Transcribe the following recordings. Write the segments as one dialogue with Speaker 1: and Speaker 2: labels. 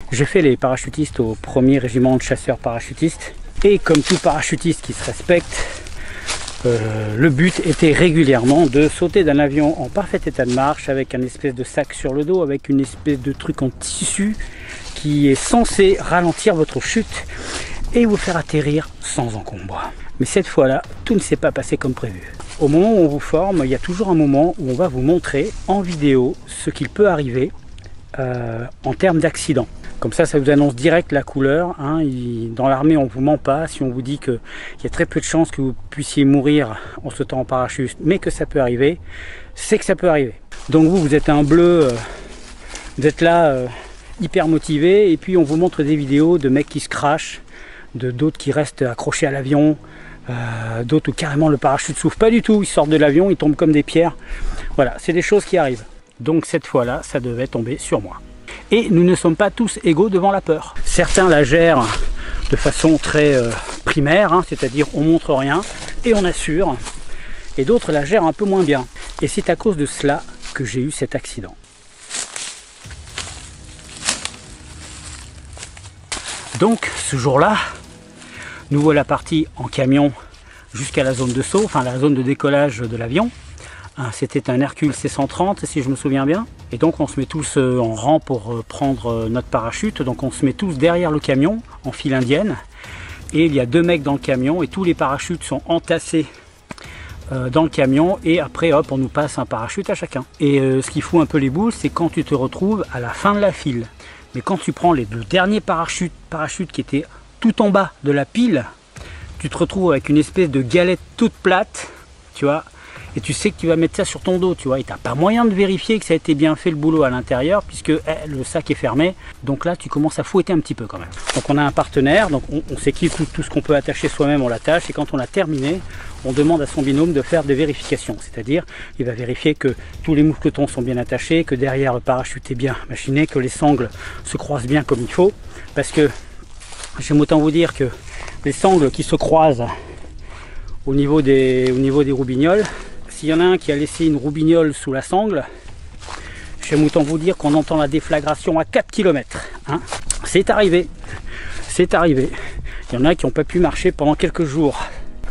Speaker 1: J'ai fait les parachutistes au 1er régiment de chasseurs parachutistes. Et comme tout parachutiste qui se respecte, le but était régulièrement de sauter d'un avion en parfait état de marche avec un espèce de sac sur le dos, avec une espèce de truc en tissu qui est censé ralentir votre chute et vous faire atterrir sans encombre. Mais cette fois-là, tout ne s'est pas passé comme prévu. Au moment où on vous forme, il y a toujours un moment où on va vous montrer en vidéo ce qu'il peut arriver en termes d'accident. Comme ça vous annonce direct la couleur. Hein. Dans l'armée, on ne vous ment pas. Si on vous dit qu'il y a très peu de chances que vous puissiez mourir en sautant en parachute, mais que ça peut arriver, c'est que ça peut arriver. Donc vous êtes un bleu, vous êtes là hyper motivé, et puis on vous montre des vidéos de mecs qui se crachent, d'autres qui restent accrochés à l'avion, d'autres où carrément le parachute s'ouvre pas du tout, ils sortent de l'avion, ils tombent comme des pierres. Voilà, c'est des choses qui arrivent. Donc cette fois-là, ça devait tomber sur moi. Et nous ne sommes pas tous égaux devant la peur. Certains la gèrent de façon très primaire, hein, c'est-à-dire on montre rien et on assure. Et d'autres la gèrent un peu moins bien. Et c'est à cause de cela que j'ai eu cet accident. Donc ce jour-là, nous voilà partis en camion jusqu'à la zone de saut, enfin la zone de décollage de l'avion. C'était un Hercule C-130 si je me souviens bien. Et donc on se met tous en rang pour prendre notre parachute. Donc on se met tous derrière le camion en file indienne. Et il y a 2 mecs dans le camion et tous les parachutes sont entassés dans le camion. Et après hop, on nous passe un parachute à chacun. Et ce qui fout un peu les boules, c'est quand tu te retrouves à la fin de la file. Mais quand tu prends le dernier parachute qui était tout en bas de la pile, tu te retrouves avec une espèce de galette toute plate, tu vois. Et tu sais que tu vas mettre ça sur ton dos, tu vois, et tu n'as pas moyen de vérifier que ça a été bien fait le boulot à l'intérieur, puisque le sac est fermé. Donc là, tu commences à fouetter un petit peu quand même. Donc on a un partenaire, donc on s'équipe, tout ce qu'on peut attacher soi-même, on l'attache, et quand on a terminé, on demande à son binôme de faire des vérifications. C'est-à-dire, il va vérifier que tous les mousquetons sont bien attachés, que derrière le parachute est bien machiné, que les sangles se croisent bien comme il faut, parce que j'aime autant vous dire que les sangles qui se croisent au niveau des roubignoles, s'il y en a un qui a laissé une roubignole sous la sangle, j'aime autant vous dire qu'on entend la déflagration à 4 km. Hein. C'est arrivé. C'est arrivé. Il y en a qui n'ont pas pu marcher pendant quelques jours.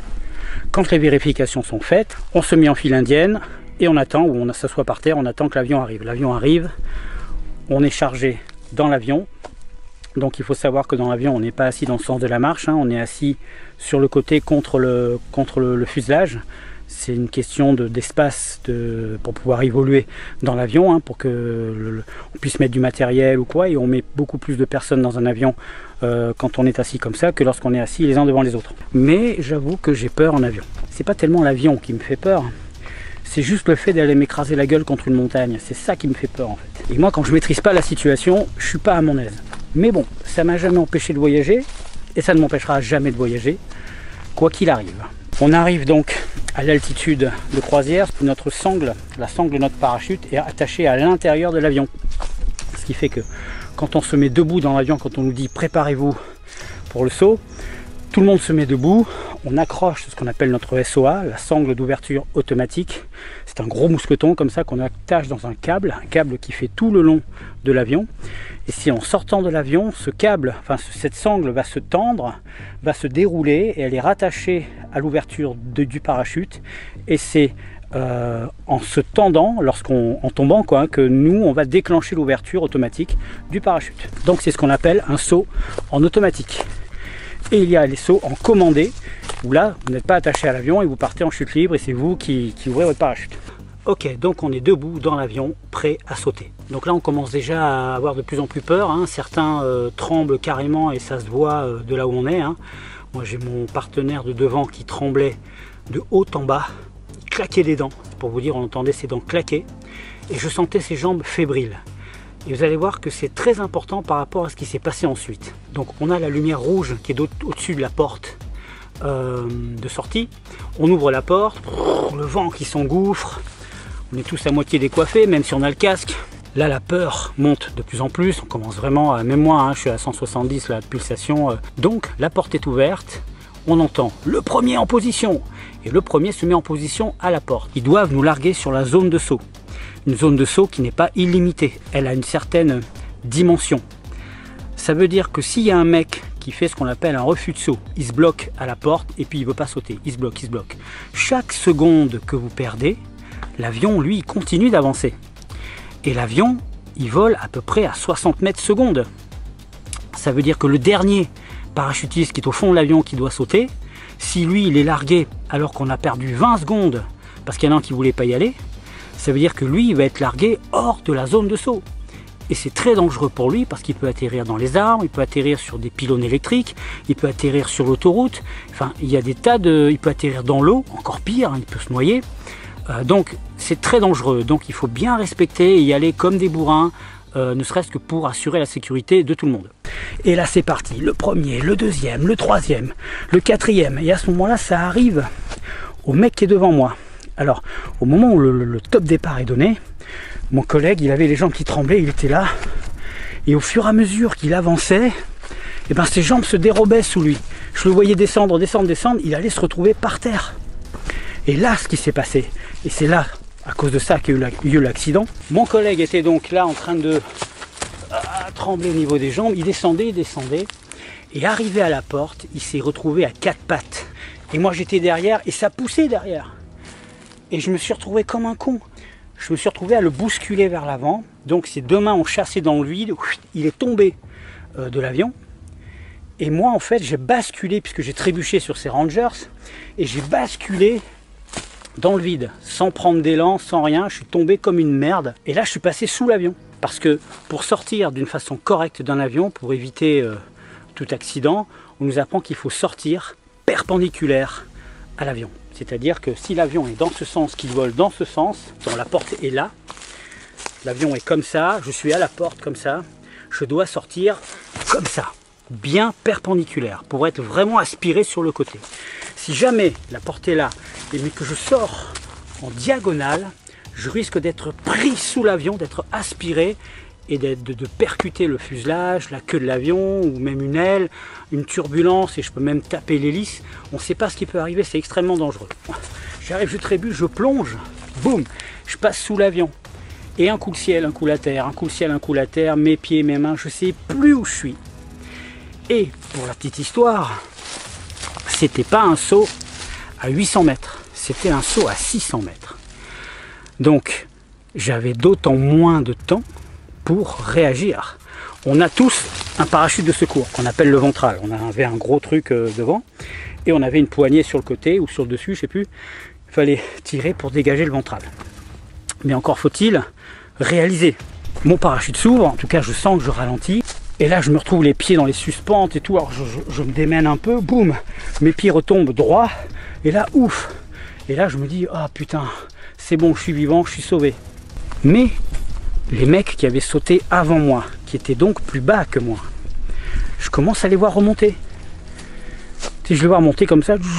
Speaker 1: Quand les vérifications sont faites, on se met en file indienne et on attend, ou on s'assoit par terre, on attend que l'avion arrive. L'avion arrive, on est chargé dans l'avion. Donc il faut savoir que dans l'avion, on n'est pas assis dans le sens de la marche, hein, on est assis sur le côté contre le fuselage. C'est une question d'espace pour pouvoir évoluer dans l'avion, hein, pour que on puisse mettre du matériel ou quoi, et on met beaucoup plus de personnes dans un avion quand on est assis comme ça que lorsqu'on est assis les uns devant les autres. Mais j'avoue que j'ai peur en avion. C'est pas tellement l'avion qui me fait peur, c'est juste le fait d'aller m'écraser la gueule contre une montagne. C'est ça qui me fait peur en fait. Et moi, quand je maîtrise pas la situation, je suis pas à mon aise. Mais bon, ça m'a jamais empêché de voyager, et ça ne m'empêchera jamais de voyager, quoi qu'il arrive. On arrive donc à l'altitude de croisière. Notre sangle, la sangle de notre parachute est attachée à l'intérieur de l'avion. Ce qui fait que quand on se met debout dans l'avion, quand on nous dit préparez-vous pour le saut, tout le monde se met debout, on accroche ce qu'on appelle notre SOA, la sangle d'ouverture automatique. C'est un gros mousqueton comme ça qu'on attache dans un câble qui fait tout le long de l'avion. Et si en sortant de l'avion, ce câble, enfin cette sangle va se tendre, va se dérouler et elle est rattachée à l'ouverture du parachute. Et c'est en se tendant, en tombant quoi, que nous on va déclencher l'ouverture automatique du parachute. Donc c'est ce qu'on appelle un saut en automatique. Et il y a les sauts en commandé, où là, vous n'êtes pas attaché à l'avion et vous partez en chute libre et c'est vous qui ouvrez votre parachute. Ok, donc on est debout dans l'avion, prêt à sauter. Donc là, on commence déjà à avoir de plus en plus peur. Hein. Certains tremblent carrément et ça se voit de là où on est. Hein. Moi, j'ai mon partenaire de devant qui tremblait de haut en bas. Il claquait des dents. Pour vous dire, on entendait ses dents claquer. Et je sentais ses jambes fébriles. Et vous allez voir que c'est très important par rapport à ce qui s'est passé ensuite. Donc on a la lumière rouge qui est au-dessus de la porte de sortie. On ouvre la porte, le vent qui s'engouffre. On est tous à moitié décoiffés, même si on a le casque. Là, la peur monte de plus en plus. On commence vraiment à... Même moi, hein, je suis à 170, la pulsation. Donc la porte est ouverte. On entend le premier en position. Et le premier se met en position à la porte. Ils doivent nous larguer sur la zone de saut. Une zone de saut qui n'est pas illimitée. Elle a une certaine dimension. Ça veut dire que s'il y a un mec qui fait ce qu'on appelle un refus de saut, il se bloque à la porte et puis il ne veut pas sauter, il se bloque. Chaque seconde que vous perdez, l'avion, lui, il continue d'avancer. Et l'avion, il vole à peu près à 60 mètres secondes. Ça veut dire que le dernier parachutiste qui est au fond de l'avion qui doit sauter, si lui, il est largué alors qu'on a perdu 20 secondes parce qu'il y en a un qui ne voulait pas y aller, ça veut dire que lui, il va être largué hors de la zone de saut. Et c'est très dangereux pour lui parce qu'il peut atterrir dans les arbres, il peut atterrir sur des pylônes électriques, il peut atterrir sur l'autoroute, enfin, il y a des tas de... il peut atterrir dans l'eau, encore pire, il peut se noyer. Donc c'est très dangereux, donc il faut bien respecter et y aller comme des bourrins, ne serait-ce que pour assurer la sécurité de tout le monde. Et là c'est parti, le premier, le deuxième, le troisième, le quatrième, et à ce moment-là ça arrive au mec qui est devant moi. Alors au moment où le top départ est donné, mon collègue il avait les jambes qui tremblaient, il était là, et au fur et à mesure qu'il avançait, et ben ses jambes se dérobaient sous lui. Je le voyais descendre, il allait se retrouver par terre. Et là, ce qui s'est passé, et c'est là, à cause de ça, qu'il y a eu l'accident, mon collègue était donc là en train de trembler au niveau des jambes, il descendait, et arrivé à la porte, il s'est retrouvé à quatre pattes. Et moi j'étais derrière, et ça poussait derrière. Et je me suis retrouvé comme un con. Je me suis retrouvé à le bousculer vers l'avant, donc ses deux mains ont chassé dans le vide, il est tombé de l'avion. Et moi en fait j'ai basculé, puisque j'ai trébuché sur ces Rangers, et j'ai basculé dans le vide, sans prendre d'élan, sans rien, je suis tombé comme une merde. Et là, je suis passé sous l'avion. Parce que pour sortir d'une façon correcte d'un avion, pour éviter tout accident, on nous apprend qu'il faut sortir perpendiculaire à l'avion. C'est-à-dire que si l'avion est dans ce sens, qu'il vole dans ce sens, dont la porte est là, l'avion est comme ça, je suis à la porte comme ça, je dois sortir comme ça, bien perpendiculaire, pour être vraiment aspiré sur le côté. Si jamais la porte est là, et mais que je sors en diagonale, je risque d'être pris sous l'avion, d'être aspiré et de percuter le fuselage, la queue de l'avion ou même une aile, une turbulence, et je peux même taper l'hélice. On ne sait pas ce qui peut arriver, c'est extrêmement dangereux. J'arrive, je trébuche, je plonge, boum, je passe sous l'avion. Et un coup le ciel, un coup la terre, un coup le ciel, un coup la terre, mes pieds, mes mains, je ne sais plus où je suis. Et pour la petite histoire, c'était pas un saut à 800 mètres, c'était un saut à 600 mètres. Donc j'avais d'autant moins de temps pour réagir. On a tous un parachute de secours qu'on appelle le ventral. On avait un gros truc devant et on avait une poignée sur le côté ou sur le dessus, je sais plus. Il fallait tirer pour dégager le ventral. Mais encore faut-il réaliser. Mon parachute s'ouvre, en tout cas je sens que je ralentis. Et là je me retrouve les pieds dans les suspentes et tout, alors je me démène un peu, boum, mes pieds retombent droit, et là ouf, et là je me dis, ah putain, c'est bon, je suis vivant, je suis sauvé. Mais les mecs qui avaient sauté avant moi, qui étaient donc plus bas que moi, je commence à les voir remonter. Si je les vois remonter comme ça,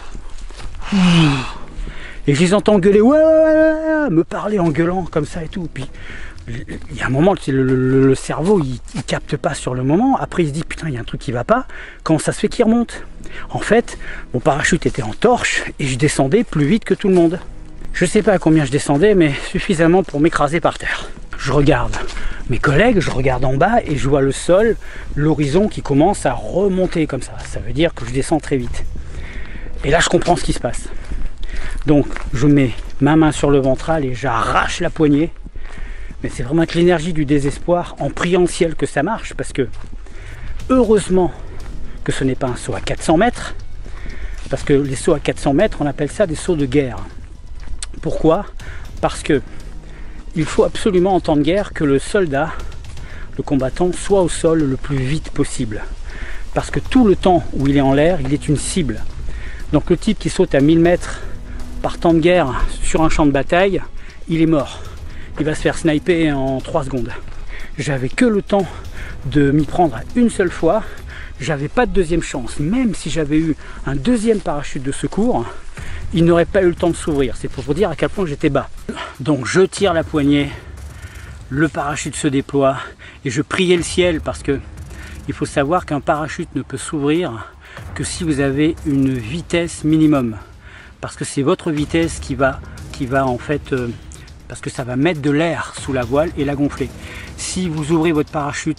Speaker 1: et je les entends gueuler, ouais, me parler en gueulant comme ça et tout, puis il y a un moment, le cerveau il capte pas sur le moment, après il se dit putain il y a un truc qui va pas, comment ça se fait qu'il remonte? En fait mon parachute était en torche et je descendais plus vite que tout le monde. Je sais pas à combien je descendais, mais suffisamment pour m'écraser par terre. Je regarde mes collègues, je regarde en bas et je vois le sol, l'horizon qui commence à remonter comme ça. Ça veut dire que je descends très vite. Et là je comprends ce qui se passe. Donc je mets ma main sur le ventral et j'arrache la poignée. Mais c'est vraiment avec l'énergie du désespoir, en priant le ciel que ça marche, parce que heureusement que ce n'est pas un saut à 400 mètres, parce que les sauts à 400 mètres, on appelle ça des sauts de guerre. Pourquoi? Parce que il faut absolument en temps de guerre que le soldat, le combattant, soit au sol le plus vite possible. Parce que tout le temps où il est en l'air, il est une cible. Donc le type qui saute à 1000 mètres par temps de guerre sur un champ de bataille, il est mort. Il va se faire sniper en 3 secondes. J'avais que le temps de m'y prendre à une seule fois. J'avais pas de deuxième chance. Même si j'avais eu un deuxième parachute de secours, il n'aurait pas eu le temps de s'ouvrir. C'est pour vous dire à quel point j'étais bas. Donc je tire la poignée, le parachute se déploie et je priais le ciel parce que il faut savoir qu'un parachute ne peut s'ouvrir que si vous avez une vitesse minimum. Parce que c'est votre vitesse qui va en fait... parce que ça va mettre de l'air sous la voile et la gonfler. Si vous ouvrez votre parachute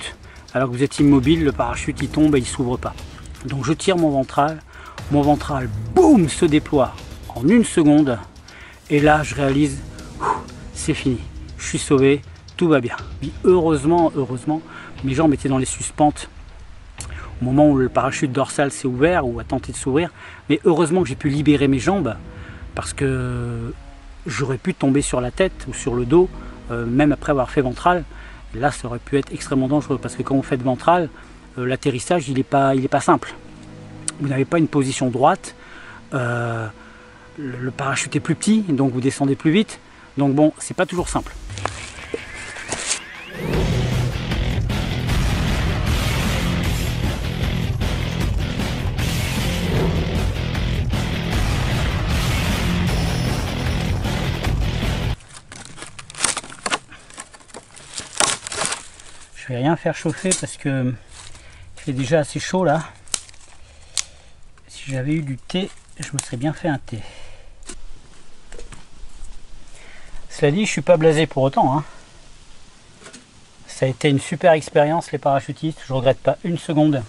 Speaker 1: alors que vous êtes immobile, le parachute il tombe et il s'ouvre pas. Donc je tire mon ventral, boum, se déploie en 1 seconde, et là je réalise, c'est fini, je suis sauvé, tout va bien. Puis heureusement, mes jambes étaient dans les suspentes au moment où le parachute dorsal s'est ouvert ou a tenté de s'ouvrir, mais heureusement que j'ai pu libérer mes jambes, parce que j'aurais pu tomber sur la tête ou sur le dos, même après avoir fait ventral. Et là ça aurait pu être extrêmement dangereux, parce que quand vous faites ventral, l'atterrissage il n'est pas simple. Vous n'avez pas une position droite, le parachute est plus petit, donc vous descendez plus vite, donc bon, c'est pas toujours simple. Je vais rien faire chauffer parce que il fait déjà assez chaud là. Si j'avais eu du thé, je me serais bien fait un thé. Cela dit, je suis pas blasé pour autant, hein. Ça a été une super expérience les parachutistes, je regrette pas une seconde.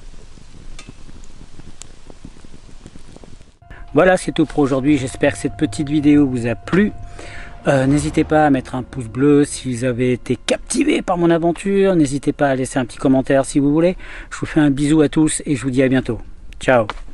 Speaker 1: Voilà, c'est tout pour aujourd'hui. J'espère que cette petite vidéo vous a plu. N'hésitez pas à mettre un pouce bleu si vous avez été captivé par mon aventure. N'hésitez pas à laisser un petit commentaire si vous voulez. Je vous fais un bisou à tous et je vous dis à bientôt. Ciao.